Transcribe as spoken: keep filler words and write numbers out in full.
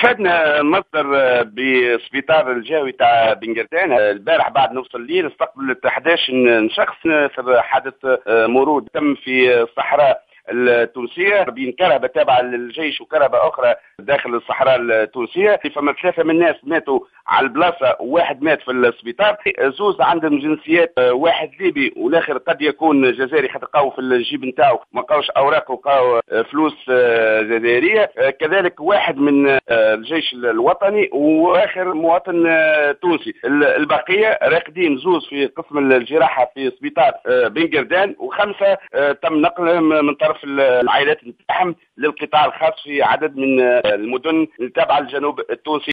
افادنا مصدر بسبيطار الجاوي تاع بنقردان البارح بعد نص الليل استقبلت احد عشر شخص في حادث مرور تم في الصحراء التونسيه بين كرهبه تابعه للجيش وكرهبه اخرى داخل الصحراء التونسيه. فما ثلاثه من الناس ماتوا على البلاصه وواحد مات في السبيطار. زوز عندهم جنسيات، واحد ليبي والاخر قد يكون جزائري حتى لقاو في الجيب نتاعو ما لقاوش اوراق ولقاو فلوس جزائريه. كذلك واحد من الجيش الوطني واخر مواطن تونسي. البقيه راقدين زوز في قسم الجراحه في سبيطار بنقردان وخمسه تم نقلهم من طرف العائلات نتاعهم للقطاع الخاص في عدد من المدن التابعه للجنوب التونسي.